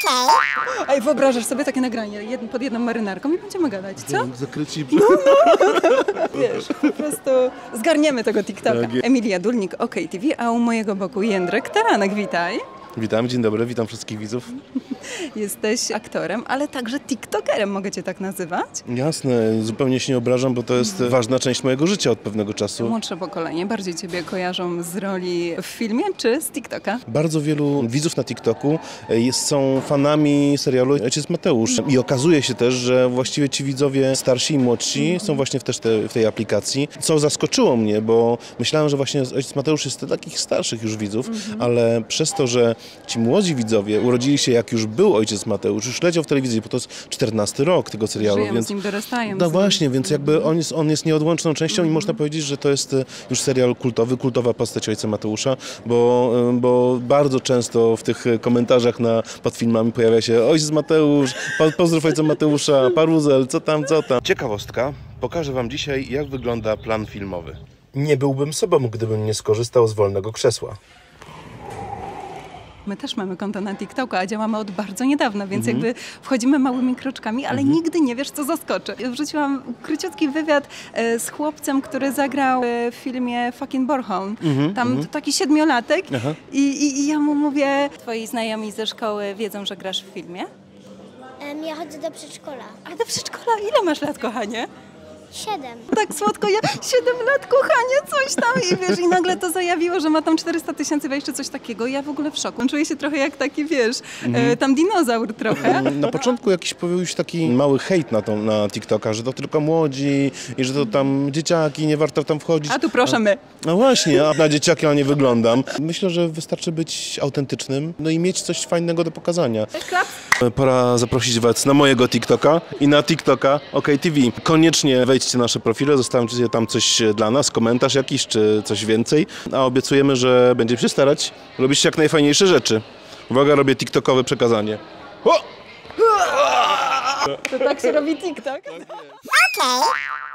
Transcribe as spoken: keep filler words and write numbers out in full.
Okay. Ej, wyobrażasz sobie takie nagranie jed pod jedną marynarką i będziemy gadać, co? Zakryci... No, no. Wiesz, po prostu zgarniemy tego TikToka. Tak. Emilia Dulnik, OK T V, a u mojego boku Jędrek Taranek, witaj. Witam, dzień dobry, witam wszystkich widzów. Jesteś aktorem, ale także tiktokerem, mogę cię tak nazywać? Jasne, zupełnie się nie obrażam, bo to jest ważna część mojego życia od pewnego czasu. Młodsze pokolenie bardziej ciebie kojarzą z roli w filmie czy z TikToka? Bardzo wielu widzów na TikToku jest, są fanami serialu Ojciec Mateusz. I okazuje się też, że właściwie ci widzowie starsi i młodsi mm. są właśnie w, też te, w tej aplikacji. Co zaskoczyło mnie, bo myślałem, że właśnie Ojciec Mateusz jest dla takich starszych już widzów, mm-hmm. ale przez to, że ci młodzi widzowie urodzili się jak już był Ojciec Mateusz, już leciał w telewizji, bo to jest czternasty rok tego serialu. Żyją więc z nim, dorastają. No właśnie, więc jakby on jest, on jest nieodłączną częścią mm. i można powiedzieć, że to jest już serial kultowy, kultowa postać Ojca Mateusza, bo, bo bardzo często w tych komentarzach na, pod filmami pojawia się Ojciec Mateusz, pozdrów Ojca Mateusza, Paruzel, co tam, co tam. Ciekawostka, pokażę wam dzisiaj, jak wygląda plan filmowy. Nie byłbym sobą, gdybym nie skorzystał z wolnego krzesła. My też mamy konto na TikToku, a działamy od bardzo niedawna, więc Mhm. jakby wchodzimy małymi kroczkami, ale mhm. nigdy nie wiesz, co zaskoczy. Ja wrzuciłam króciutki wywiad e, z chłopcem, który zagrał e, w filmie Fucking Bornholm. Mhm. Tam mhm. taki siedmiolatek Aha. i, i, i ja mu mówię, twoi znajomi ze szkoły wiedzą, że grasz w filmie? Em, Ja chodzę do przedszkola. A do przedszkola ile masz lat, kochanie? Siedem. Tak słodko, ja siedem lat, kochanie, coś tam i wiesz, i nagle to zajawiło, że ma tam czterysta tysięcy wejść czy coś takiego. Ja w ogóle w szoku. Czuję się trochę jak taki, wiesz, Mhm. e, tam dinozaur trochę. Na początku jakiś pojawił się taki mały hejt na, tą, na TikToka, że to tylko młodzi i że to tam dzieciaki, nie warto tam wchodzić. A tu proszę my. No właśnie, a na dzieciaki ja nie wyglądam. Myślę, że wystarczy być autentycznym, no i mieć coś fajnego do pokazania. Klaps. Pora zaprosić was na mojego TikToka i na TikToka OK T V. Koniecznie wejdźcie na nasze profile, zostawcie tam coś dla nas, komentarz jakiś czy coś więcej, a obiecujemy, że będziemy się starać robić jak najfajniejsze rzeczy. Uwaga, robię TikTokowe przekazanie. O! To tak się robi TikTok. Okay.